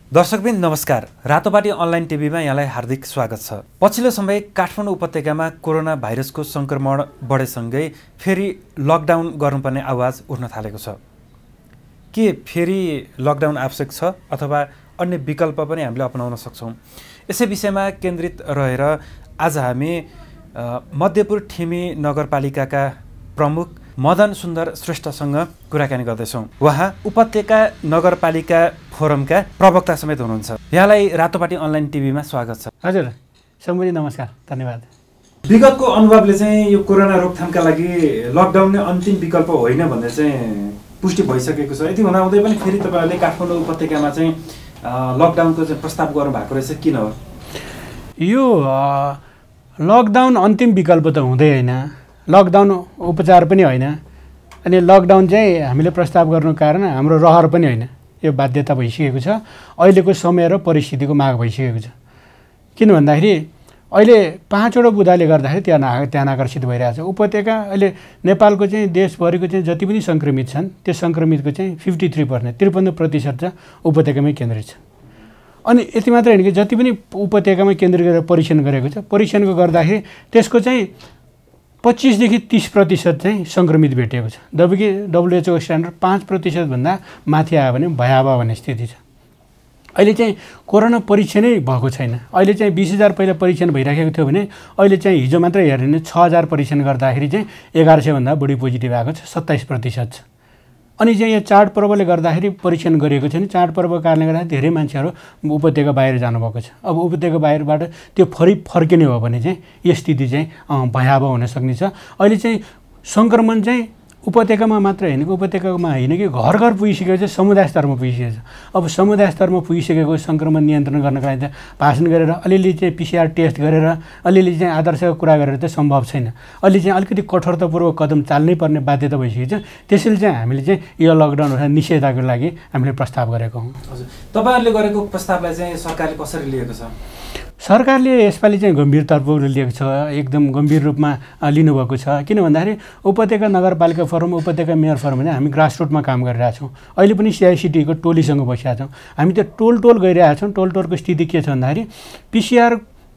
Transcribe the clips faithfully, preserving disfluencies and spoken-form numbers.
दर्शकबिन नमस्कार। रातोपाटी अनलाइन टिभीमा यहाँलाई हार्दिक स्वागत छ। पछिल्लो समय काठमाडौँ उपत्यकामा कोरोना भाइरसको संक्रमण बढेसँगै फेरि लकडाउन गर्नुपर्ने आवाज उठ्न थालेको छ। के फेरि लकडाउन आवश्यक छ अथवा अन्य विकल्प पनि हामीले अपनाउन सक्छौँ? यसै विषयमा केन्द्रित रहेर आज हामी मध्यपुर ठिमी नगरपालिकाका प्रमुख मदन सुन्दर श्रेष्ठसँग कुराकानी गर्दैछौँ। उहाँ उपत्यका नगरपालिका फोरमका प्रवक्ता समेत हुनुहुन्छ। यहाँलाई रातोपाटी अनलाइन टिभीमा स्वागत छ। हजुर सम्पूर्ण नमस्कार, धन्यवाद। विगतको अनुभवले चाहिँ यो कोरोना रोकथामका लागि लकडाउन नै अन्तिम विकल्प होइन भन्ने चाहिँ पुष्टि भइसकेको छ। यति हुँदाहुँदै पनि फेरि तपाईँहरूले काठमाडौँ उपत्यकामा चाहिँ लकडाउनको चाहिँ प्रस्ताव गर्नु भएको रहेछ, किन हो यो लकडाउन? अन्तिम विकल्प त हुँदै होइन, लकडाउन उपचार पनि होइन, अनि लकडाउन चाहिँ हामीले प्रस्ताव गर्नुको कारण हाम्रो रहर पनि होइन, यो बाध्यता भइसकेको छ। अहिलेको समय र परिस्थितिको माग भइसकेको छ। किन भन्दाखेरि अहिले पाँचवटा बुदाले गर्दाखेरि त्यहाँ त्यहाँ आकर्षित भइरहेछ। उपत्यका अहिले नेपालको चाहिँ देशभरिको चाहिँ जति पनि सङ्क्रमित छन् त्यो सङ्क्रमितको चाहिँ फिफ्टी थ्री पर्सेन्ट त्रिपन्न प्रतिशत चाहिँ उपत्यकामै केन्द्रित छ। अनि यति मात्र होइन कि जति पनि उपत्यकामा केन्द्रित गरेर परीक्षण गरेको छ, परीक्षणको गर्दाखेरि त्यसको चाहिँ पच्चिसदेखि तीस प्रतिशत चाहिँ सङ्क्रमित भेटिएको छ। जबकि डब्लुएचओ स्ट्यान्डर्ड पाँच प्रतिशतभन्दा माथि आयो भने भयावह भन्ने स्थिति छ। अहिले चाहिँ कोरोना परीक्षणै भएको छैन। अहिले चाहिँ बिस हजार पहिला परीक्षण भइराखेको थियो भने अहिले चाहिँ हिजो मात्रै हेऱ्यो भने छ हजार परीक्षण गर्दाखेरि चाहिँ एघार सयभन्दा बढी पोजिटिभ आएको छ, सत्ताइस प्रतिशत छ। अनि चाहिँ यो चाडपर्वले गर्दाखेरि परीक्षण गरिएको छैन। चाडपर्वको कारणले गर्दा धेरै मान्छेहरू उपत्यका बाहिर जानुभएको छ। अब उपत्यका बाहिरबाट त्यो फरि फर्किने हो भने चाहिँ यो स्थिति चाहिँ भयावह हुन सक्ने छ। अहिले चाहिँ सङ्क्रमण चाहिँ उपत्यकामा मात्र होइन कि उपत्यकामा होइन कि घर घर पुगिसकेको छ, समुदाय स्तरमा पुगिसकेको छ। अब समुदाय स्तरमा पुगिसकेको सङ्क्रमण नियन्त्रण गर्नको लागि चाहिँ भाषण गरेर अलिअलि चाहिँ पिसिआर टेस्ट गरेर अलिअलि चाहिँ आदर्शको कुरा गरेर चाहिँ सम्भव छैन। अहिले चाहिँ अलिकति कठोरतापूर्वक कदम चाल्नै पर्ने बाध्यता भइसकेको छ। त्यसैले चाहिँ हामीले चाहिँ यो लकडाउन निषेधको लागि हामीले प्रस्ताव गरेको हौँ। हजुर, तपाईँहरूले गरेको प्रस्तावलाई चाहिँ सरकारले कसरी लिएको छ? सरकारले यसपालि चाहिँ गम्भीरतापूर्वक लिएको छ, एकदम गम्भीर रूपमा लिनुभएको छ। किन भन्दाखेरि उपत्यका नगरपालिका फोरम, उपत्यका मेयर फोरम भने हामी ग्रासरुटमा काम गरिरहेछौँ। अहिले पनि सिआइसिटीको टोलीसँग बसिरहेका छौँ। हामी त्यो टोल टोल गइरहेका छौँ। टोल टोलको स्थिति के छ भन्दाखेरि पिसिआर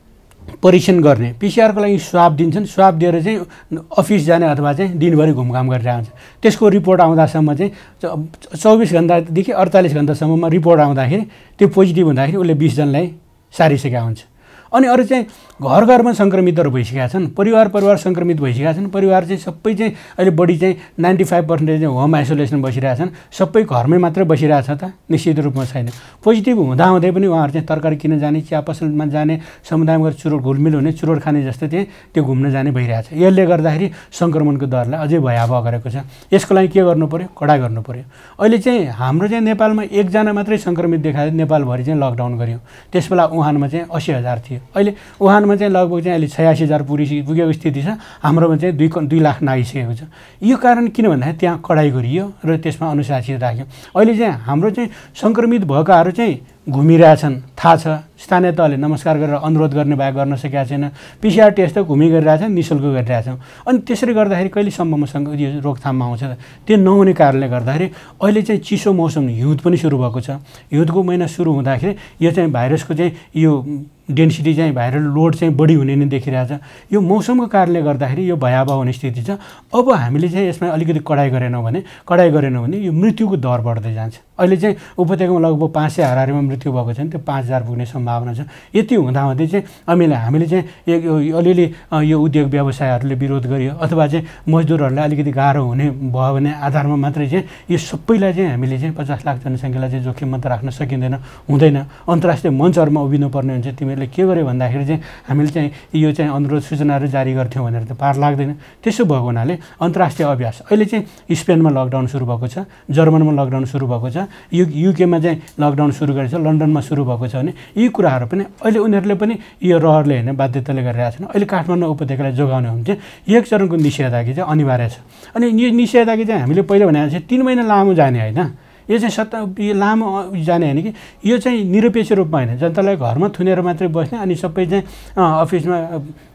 परीक्षण गर्ने, पिसिआरको लागि स्वाब दिन्छन्, स्वाब दिएर चाहिँ अफिस जाने अथवा चाहिँ दिनभरि घुमघाम गरिरहेको हुन्छ। त्यसको रिपोर्ट आउँदासम्म चाहिँ चौबिस घन्टादेखि अडतालिस घन्टासम्ममा रिपोर्ट आउँदाखेरि त्यो पोजिटिभ हुँदाखेरि उसले बिसजनालाई सारिसकेका हुन्छ। अनि अरू चाहिँ घर घरमा सङ्क्रमितहरू भइसकेका छन्, परिवार परिवार सङ्क्रमित भइसकेका छन्। परिवार चाहिँ सबै चाहिँ अहिले बढी चाहिँ नाइन्टी फाइभ पर्सेन्टेज चाहिँ होम आइसोलेसन बसिरहेका छन्। सबै घरमै मात्रै बसिरहेछ त, निश्चित रूपमा छैन। पोजिटिभ हुँदाहुँदै पनि उहाँहरू चाहिँ तरकारी किन्न जाने, चिया पसलमा जाने, समुदायमा गएर चुरोट घुलमिल हुने, चुरोट खाने जस्तो चाहिँ त्यो घुम्न जाने भइरहेछ। यसले गर्दाखेरि सङ्क्रमणको दरलाई अझै भयावह गरेको छ। यसको लागि के गर्नु पऱ्यो? कडा गर्नु पऱ्यो। अहिले चाहिँ हाम्रो चाहिँ नेपालमा एकजना मात्रै सङ्क्रमित देखायो, नेपालभरि चाहिँ लकडाउन गऱ्यौँ। त्यस बेला वुहानमा चाहिँ अस्सी हजार थियो। अहिले वुहानमा चाहिँ लगभग चाहिँ अहिले छयासी हजार पुगि पुगेको स्थिति छ। हाम्रोमा चाहिँ दुई दुई लाख नागिसकेको छ। यो कारण किन भन्दाखेरि त्यहाँ कडाइ गरियो र त्यसमा अनुशासित राख्यो। अहिले चाहिँ हाम्रो चाहिँ सङ्क्रमित भएकाहरू चाहिँ घुमिरहेछन्, थाहा छ। स्थानीय तहले नमस्कार गरेर अनुरोध गर्ने बाहेक गर्न सकेका छैन। पिसिआर टेस्ट त घुमि गरिरहेछन्, नि शुल्क गरिरहेछौँ। अनि त्यसरी गर्दाखेरि कहिलेसम्मसँग यो रोकथाममा आउँछ? त्यो नहुने कारणले गर्दाखेरि अहिले चाहिँ चिसो मौसम, हिउँद पनि सुरु भएको छ। हिउँदको महिना सुरु हुँदाखेरि यो चाहिँ भाइरसको चाहिँ यो डेन्सिटी चाहिँ भाइरल लोड चाहिँ बढी हुने नै देखिरहेछ। यो मौसमको कारणले गर्दाखेरि यो भयावह हुने स्थिति छ। अब हामीले चाहिँ यसमा अलिकति कडाइ गरेनौँ भने कडाइ गरेनौँ भने यो मृत्युको दर बढ्दै जान्छ। अहिले चाहिँ उपत्यकामा लगभग पाँच सय हाराहारीमा मृत्यु भएको छ नि, त्यो पाँच हजार पुग्ने सम्भावना छ। यति हुँदाहुँदै चाहिँ हामीले हामीले चाहिँ अलिअलि यो उद्योग व्यवसायहरूले विरोध गरियो अथवा चाहिँ मजदुरहरूलाई अलिकति गाह्रो हुने भयो भने आधारमा मात्रै चाहिँ यो सबैलाई चाहिँ हामीले चाहिँ पचास लाख जनसङ्ख्यालाई चाहिँ जोखिममा त राख्न सकिँदैन, हुँदैन। अन्तर्राष्ट्रिय मञ्चहरूमा उभिनुपर्ने हुन्छ। तिमीहरूले के गर्यो भन्दाखेरि चाहिँ हामीले चाहिँ यो चाहिँ अनुरोध सूचनाहरू जारी गर्थ्यौँ भनेर त पार लाग्दैन। त्यसो भएको हुनाले अन्तर्राष्ट्रिय अभ्यास अहिले चाहिँ स्पेनमा लकडाउन सुरु भएको छ, जर्मनमा लकडाउन सुरु भएको छ, यु युकेमा चाहिँ लकडाउन सुरु गरेको छ, लन्डनमा सुरु भएको छ भने यी कुराहरू पनि अहिले उनीहरूले पनि यो रहरले होइन बाध्यताले गरिरहेका छन्। अहिले काठमाडौँ उपत्यकालाई जोगाउने हो भने चाहिँ एक चरणको निषेधाज्ञा चाहिँ अनिवार्य छ। अनि यो निषेधाज्ञा चाहिँ हामीले पहिला भने चाहिँ तिन महिना लामो जाने होइन, यो चाहिँ सत्ता यो लामो जाने होइन कि यो चाहिँ निरपेक्ष रूपमा होइन, जनतालाई घरमा थुनेर मात्रै बस्ने अनि सबै चाहिँ अफिसमा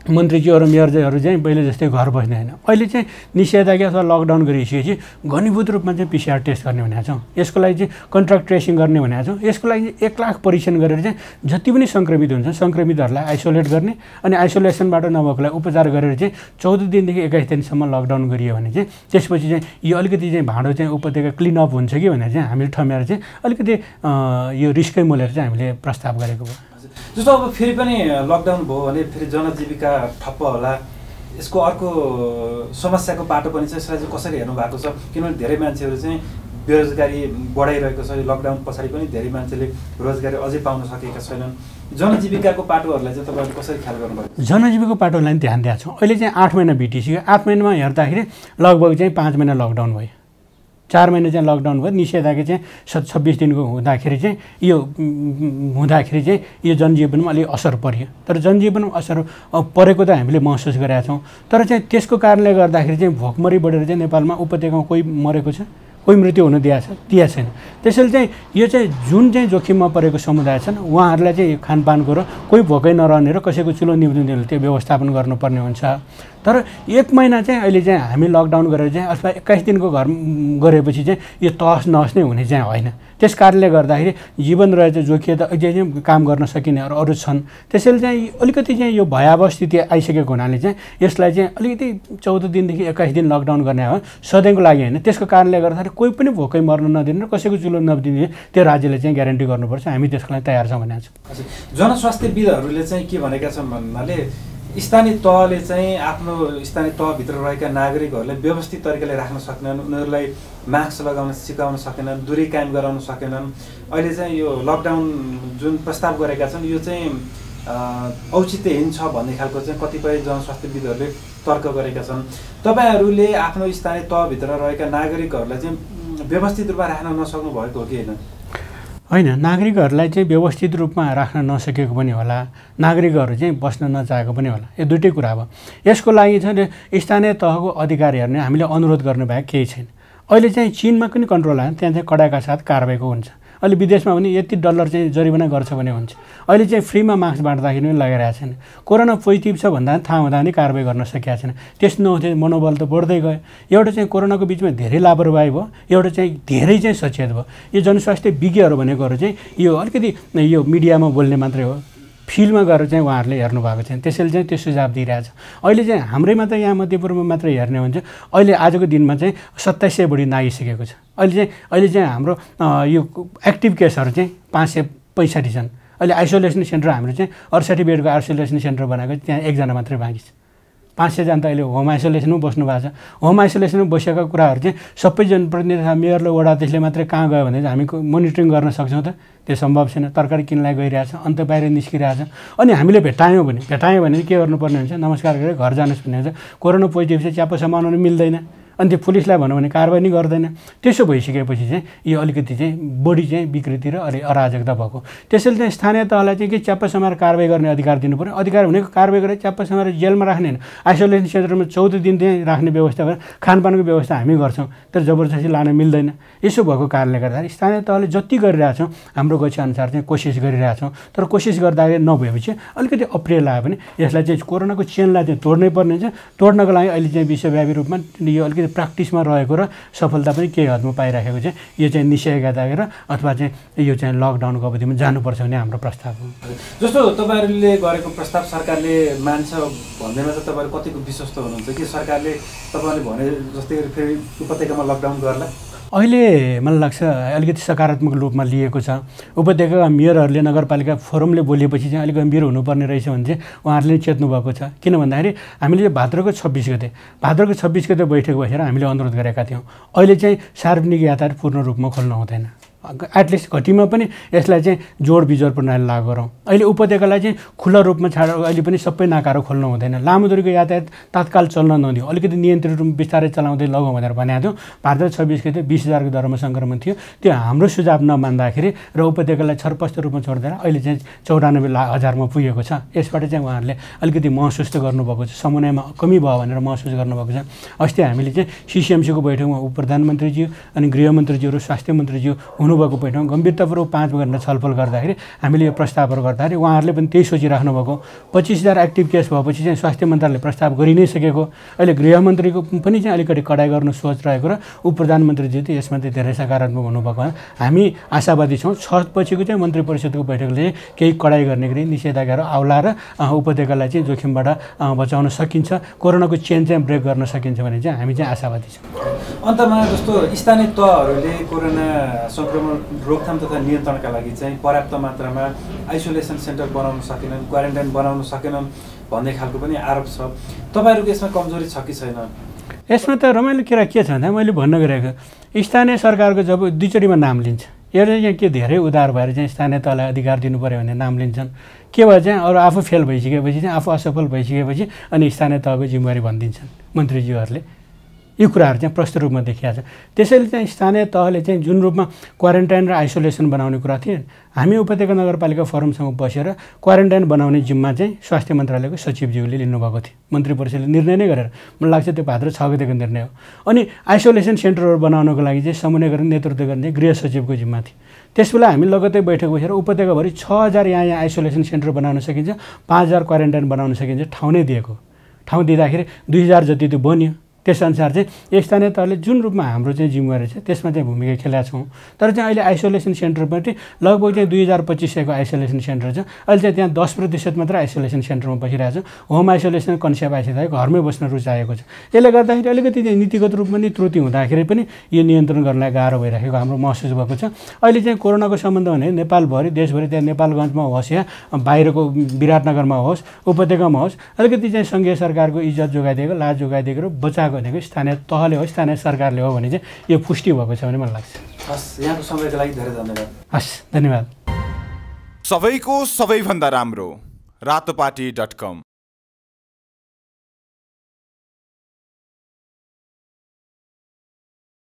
मन्त्रीज्यू र मेयरहरू चाहिँ पहिले जस्तै घर बस्ने होइन। अहिले चाहिँ निषेधाज्ञा अथवा लकडाउन गरिसकेपछि घनीभूत रूपमा चाहिँ पिसिआर टेस्ट गर्ने भनेको छौँ। यसको लागि चाहिँ कन्ट्र्याक्ट ट्रेसिङ गर्ने भनेको छौँ। यसको लागि एक लाख परीक्षण गरेर चाहिँ जति पनि सङ्क्रमित हुन्छ सङ्क्रमितहरूलाई आइसोलेट गर्ने अनि आइसोलेसनबाट नभएकोलाई उपचार गरेर चाहिँ चौध दिनदेखि एक्काइस दिनसम्म लकडाउन गरियो भने चाहिँ त्यसपछि चाहिँ यो अलिकति चाहिँ भाँडो चाहिँ उपत्यका क्लिनअप हुन्छ कि भनेर चाहिँ हामीले ठमेर चाहिँ अलिकति यो रिस्कै मोलेर चाहिँ हामीले प्रस्ताव गरेको भयो। जस्तो अब फेरि पनि लकडाउन भयो भने फेरि जनजीविका ठप्प होला, यसको अर्को समस्याको पाटो पनि चाहिँ यसलाई चाहिँ कसरी हेर्नु भएको छ? किनभने धेरै मान्छेहरू चाहिँ बेरोजगारी बढाइरहेको छ। लकडाउन पछाडि पनि धेरै मान्छेले रोजगारी अझै पाउन सकेका छैनन्। जनजीविकाको पाटोहरूलाई चाहिँ तपाईँहरूले कसरी ख्याल गर्नुभएको? जनजीविकाको पाटोलाई ध्यान दिएको छौँ। अहिले चाहिँ आठ महिना बितिसक्यो। आठ महिनामा हेर्दाखेरि लगभग चाहिँ पाँच महिना लकडाउन भयो, चार महिना चाहिँ लकडाउन भयो। निषेधाज्ञा चाहिँ स छब्बिस दिनको हुँदाखेरि चाहिँ यो हुँदाखेरि चाहिँ यो जनजीवनमा अलिक असर पर्यो। तर जनजीवनमा असर परेको त हामीले महसुस गरेका छौँ। तर चाहिँ त्यसको कारणले गर्दाखेरि चाहिँ भोकमरी बढेर चाहिँ नेपालमा उपत्यकामा कोही मरेको छ, कोही मृत्यु हुन दिएको छ दिएको छैन। त्यसैले चाहिँ यो चाहिँ जुन चाहिँ जोखिममा परेको समुदाय छन् उहाँहरूलाई चाहिँ खानपानको र कोही भोकै नरहने र कसैको चुलो निभाउने त्यो व्यवस्थापन गर्नुपर्ने हुन्छ। तर एक महिना चाहिँ अहिले चाहिँ हामी लकडाउन गरेर चाहिँ अथवा एक्काइस दिनको घर गरेपछि चाहिँ यो तहस नहस नै हुने चाहिँ होइन। त्यस कारणले गर्दाखेरि जीवन रहेर चाहिँ जोखिए त अझै चाहिँ काम गर्न सकिनेहरू अरू छन्। त्यसैले चाहिँ अलिकति चाहिँ यो भयावह स्थिति आइसकेको हुनाले चाहिँ यसलाई चाहिँ अलिकति चौध दिनदेखि एक्काइस दिन लकडाउन गर्ने हो, सधैँको लागि होइन। त्यसको कारणले गर्दाखेरि कोही पनि भोकै मर्न नदिने र कसैको चुलो नदिने त्यो राज्यले चाहिँ ग्यारेन्टी गर्नुपर्छ। हामी त्यसको लागि तयार छौँ भनेको छौँ। जनस्वास्थ्यविदहरूले चाहिँ के भनेका छन् भन्नाले स्थानीय तहले चाहिँ आफ्नो स्थानीय तहभित्र रहेका नागरिकहरूलाई व्यवस्थित तरिकाले राख्न सकेनन्, उनीहरूलाई मास्क लगाउन सिकाउन सकेनन्, दूरी कायम गराउन सकेनन्। अहिले चाहिँ यो लकडाउन जुन प्रस्ताव गरेका छन् यो चाहिँ औचित्यहीन छ भन्ने खालको चाहिँ कतिपय जनस्वास्थ्यविदहरूले तर्क गरेका छन्। तपाईँहरूले आफ्नो स्थानीय तहभित्र रहेका नागरिकहरूलाई चाहिँ व्यवस्थित रूपमा राख्न नसक्नु भएको हो कि होइन? होइन, नागरिकहरूलाई चाहिँ व्यवस्थित रूपमा राख्न नसकेको पनि होला, नागरिकहरू चाहिँ बस्न नचाहेको पनि होला। यो दुइटै कुरा भयो। यसको लागि चाहिँ स्थानीय तहको अधिकारीहरूले हामीले अनुरोध गर्नु बाहेक केही छैन। अहिले चाहिँ चीनमा पनि कन्ट्रोल आयो, त्यहाँ चाहिँ कडाका साथ कारबाहीको हुन्छ। अहिले विदेशमा पनि यति डलर चाहिँ जरिवाना गर्छ भने हुन्छ। अहिले चाहिँ फ्रीमा मास्क बाँड्दाखेरि पनि लगाइरहेको छैन। कोरोना पोजिटिभ छ भन्दा थाहा हुँदा पनि कारबाही गर्न सकेका छैन। त्यस नहुँदै मनोबल त बढ्दै गयो। एउटा चाहिँ कोरोनाको बिचमा धेरै लापरवाही भयो, एउटा चाहिँ धेरै चाहिँ सचेत भयो। यो जनस्वास्थ्य विज्ञहरू भनेकोहरू चाहिँ यो अलिकति यो मिडियामा बोल्ने मात्रै हो, फिल्डमा गएर चाहिँ उहाँहरूले हेर्नु भएको छैन। त्यसैले चाहिँ त्यो सुझाव दिइरहेछ। अहिले चाहिँ हाम्रै मात्र यहाँ मध्यपूर्वमा मात्रै हेर्ने हो भने चाहिँ अहिले आजको दिनमा चाहिँ सत्ताइस सय बढी नागिसकेको छ। अहिले चाहिँ अहिले चाहिँ हाम्रो यो एक्टिभ केसहरू चाहिँ पाँच सय पैँसठी छन्। अहिले आइसोलेसन सेन्टर हाम्रो चाहिँ अडसठी बेडको आइसोलेसन सेन्टर बनाएको त्यहाँ एकजना मात्रै बाँकी छ। पाँच सयजना त अहिले होम आइसोलेसनमा बस्नु भएको छ। होम आइसोलेसनमा बसेका कुराहरू चाहिँ सबै जनप्रतिनिधि मेयर र वडा त्यसले मात्रै कहाँ गयो भने हामी मोनिटरिङ गर्न सक्छौँ त? त्यो सम्भव छैन। तरकारी किन्नलाई गइरहेछ, अन्त बाहिर निस्किरहेछ। अनि हामीले भेटायौँ भने भेटायौँ भने के गर्नुपर्ने हुन्छ? नमस्कार गरेर घर जानुहोस् भन्ने हुन्छ। कोरोना पोजिटिभ चाहिँ च्याप्पो सामान मिल्दैन, अनि त्यो पुलिसलाई भनौँ भने कारबाही गर्दैन। त्यसो भइसकेपछि चाहिँ यो अलिकति चाहिँ बढी चाहिँ विकृति र अलि अराजकता भएको। त्यसैले चाहिँ स्थानीय तहलाई चाहिँ के च्याप्पा समाएर कारबाही गर्ने अधिकार दिनु पऱ्यो। अधिकार भनेको कारबाही गरेर च्याप्पा समाएर जेलमा राख्ने होइन, आइसोलेसन सेन्टरमा चौध दिन चाहिँ राख्ने व्यवस्था गरेर खानपानको व्यवस्था हामी गर्छौँ। तर जबरजस्ती लान मिल्दैन। यसो भएको कारणले गर्दाखेरि स्थानीय तहले जति गरिरहेछौँ हाम्रो गतिअनुसार चाहिँ कोसिस गरिरहेछौँ। तर कोसिस गर्दाखेरि नभएपछि अलिकति अप्रिय लाग्यो भने यसलाई चाहिँ कोरोनाको चेनलाई चाहिँ तोड्नै पर्ने हुन्छ। तोड्नको लागि अहिले चाहिँ विश्वव्यापी रूपमा यो अलिकति प्र्याक्टिसमा रहेको र सफलता पनि केही हदमा पाइराखेको चाहिँ यो चाहिँ निषेधाज्ञा र अथवा चाहिँ यो चाहिँ लकडाउनको अवधिमा जानुपर्छ भन्ने हाम्रो प्रस्ताव हो। जस्तो तपाईँहरूले गरेको प्रस्ताव सरकारले मान्छ भन्दैमा चाहिँ तपाईँहरू कतिको विश्वस्त हुनुहुन्छ कि सरकारले तपाईँहरूले भने जस्तै फेरि उपत्यकामा लकडाउन गर्ला? अहिले मलाई लाग्छ अलिकति सकारात्मक रूपमा लिएको छ। उपत्यकाका मेयरहरूले नगरपालिका फोरमले बोलेपछि चाहिँ अलिक गम्भीर हुनुपर्ने रहेछ भने चाहिँ उहाँहरूले चेत्नु भएको छ। किन भन्दाखेरि हामीले भाद्रको छब्बिस गते भाद्रको छब्बिस गते बैठक बसेर हामीले अनुरोध गरेका थियौँ। अहिले चाहिँ सार्वजनिक यातायात पूर्ण रूपमा खोल्न हुँदैन, एटलिस्ट घटीमा पनि यसलाई चाहिँ जोड बिजोड प्रणाली लागू गरौँ। अहिले उपत्यकालाई चाहिँ खुल्ला रूपमा छाडेर अहिले पनि सबै नाकाहरू खोल्नु हुँदैन। लामो दूरीको यातायात तत्काल चल्न नदियो, अलिकति नियन्त्रित रूपमा बिस्तारै चलाउँदै लगौँ भनेर भनेको थियौँ। भाद्र छब्बिस गते बिस हजारको दरमा सङ्क्रमण थियो। त्यो हाम्रो सुझाव नमान्दाखेरि र उपत्यकालाई छरपष्ट रूपमा छोडिदिएर अहिले चाहिँ चौरानब्बे ला हजारमा पुगेको छ। यसबाट चाहिँ उहाँहरूले अलिकति महसुस त गर्नुभएको छ, समन्वयमा कमी भयो भनेर महसुस गर्नुभएको छ। अस्ति हामीले चाहिँ सिसिएमसीको बैठकमा उप प्रधानमन्त्रीज्यू अनि गृहमन्त्रीज्यू र स्वास्थ्य मन्त्रीज्यू हुनु हुनुभएको बैठकमा गम्भीरतापूर्वक पाँच घन्टा छलफल गर्दाखेरि हामीले यो प्रस्तावहरू गर्दाखेरि उहाँहरूले पनि त्यही सोचिराख्नु भएको पच्चिस हजार एक्टिभ केस भएपछि चाहिँ स्वास्थ्य मन्त्रालयले प्रस्ताव गरि नै सकेको अहिले गृहमन्त्रीको पनि चाहिँ अलिकति कडाइ गर्नु सोच रहेको र उप प्रधानमन्त्रीजी चाहिँ यसमा चाहिँ धेरै सकारात्मक हुनुभएको हामी आशावादी छौँ। छ पछिको चाहिँ मन्त्री परिषदको बैठकले केही कडाइ गर्ने गरी निषेधाज्ञाहरू आउला र उपत्यकालाई चाहिँ जोखिमबाट बचाउन सकिन्छ, कोरोनाको चेन चाहिँ ब्रेक गर्न सकिन्छ भने चाहिँ हामी चाहिँ आशावादी छौँ। अन्तमा जस्तो स्थानीय तहहरूले कोरोना सङ्क्रमण रोकथाम तथा नियन्त्रणका लागि चाहिँ पर्याप्त मात्रामा आइसोलेसन सेन्टर बनाउन सकेनन्, क्वारेन्टाइन बनाउन सकेनन् भन्ने खालको पनि आरोप छ। तपाईँहरूको यसमा कमजोरी छ कि छैन? यसमा त रमाइलो कुरा के छ भन्दा मैले भन्न गइरहेको स्थानीय सरकारको जब दुईचोटिमा नाम लिन्छ, एउटा यहाँ के धेरै उदार भएर चाहिँ स्थानीय तहलाई अधिकार दिनु पऱ्यो भने नाम लिन्छन्, के भयो चाहिँ अरू आफू फेल भइसकेपछि चाहिँ आफू असफल भइसकेपछि अनि स्थानीय तहको जिम्मेवारी भनिदिन्छन् मन्त्रीज्यूहरूले। यो कुराहरू चाहिँ प्रष्ट रूपमा देखिएको छ। त्यसैले चाहिँ स्थानीय तहले चाहिँ जुन रूपमा क्वारेन्टाइन र आइसोलेसन बनाउने कुरा थियो, हामी उपत्यका नगरपालिका फोरमसँग बसेर क्वारेन्टाइन बनाउने जिम्मा चाहिँ स्वास्थ्य मन्त्रालयको सचिवज्यूले लिनुभएको थियो। मन्त्री परिषदले निर्णय नै गरेर, मलाई लाग्छ त्यो भाद्र छ गतेको निर्णय हो। अनि आइसोलेसन सेन्टरहरू बनाउनको लागि चाहिँ समन्वय गर्ने नेतृत्व गर्ने गृह सचिवको जिम्मा थियो। त्यसबेला हामी लगत्तै बैठक बसेर उपत्यकाभरि छ हजार यहाँ यहाँ आइसोलेसन सेन्टर बनाउन सकिन्छ, पाँच हजार क्वारेन्टाइन बनाउन सकिन्छ ठाउँ नै दिएको। ठाउँ दिँदाखेरि दुई हजार जति त्यो बन्यो। त्यसअनुसार चाहिँ स्थानीय तहले जुन रूपमा हाम्रो चाहिँ जिम्मेवारी छ त्यसमा चाहिँ भूमिका खेलेका छौँ। तर चाहिँ अहिले आइसोलेसन सेन्टर पनि लगभग चाहिँ दुई हजार पच्चिस सयको आइसोलेसन सेन्टर छ। अहिले चाहिँ त्यहाँ दस प्रतिशत मात्र आइसोलेसन सेन्टरमा बसिरहेको छ। होम आइसोलेसन कन्सेप्ट आइसकेको घरमै बस्न रुचाएको छ। यसले गर्दाखेरि अलिकति चाहिँ नीतिगत रूपमा नि त्रुटि हुँदाखेरि पनि यो नियन्त्रण गर्नलाई गाह्रो भइरहेको हाम्रो महसुस भएको छ। अहिले चाहिँ कोरोनाको सम्बन्ध भने नेपालभरि देशभरि त्यहाँ नेपालगञ्जमा होस् या बाहिरको विराटनगरमा होस् उपत्यकामा होस् अलिकति चाहिँ सङ्घीय सरकारको इज्जत जोगाइदिएको लाज जोगाइदिएको र बचाएको भनेको स्थानीय तहले हो स्थानीय सरकारले हो भने चाहिँ यो पुष्टि भएको छ भने मलाई लाग्छ। हस्, यहाँको समयको लागि धेरै धन्यवाद। हस्, धन्यवाद। सबैको सबैभन्दा राम्रो रातोपाटी डट कम।